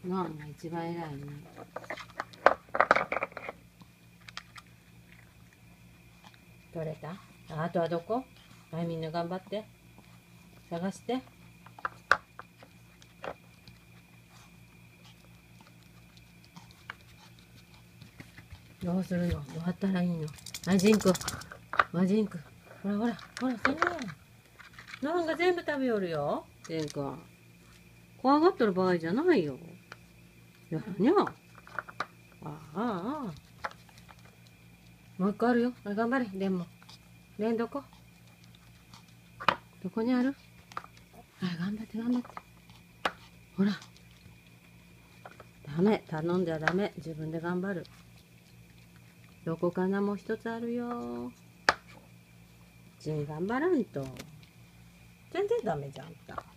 ノアが一番偉いね。取れた？あとはどこ？はい、みんな頑張って。探して。どうするの？どうやったらいいの？はい、ジンク。マジンク。ほらほら、ほら、それ。ノアが全部食べよるよ。ジンク。怖がってる場合じゃないよ。やらにゃ。ああ。もう一個あるよ。頑張れ、レンも。レンどこ？どこにある？はい、頑張って頑張って。ほら。ダメ。頼んじゃダメ。自分で頑張る。どこかな？もう一つあるよ。ジン頑張らんと。全然ダメじゃん。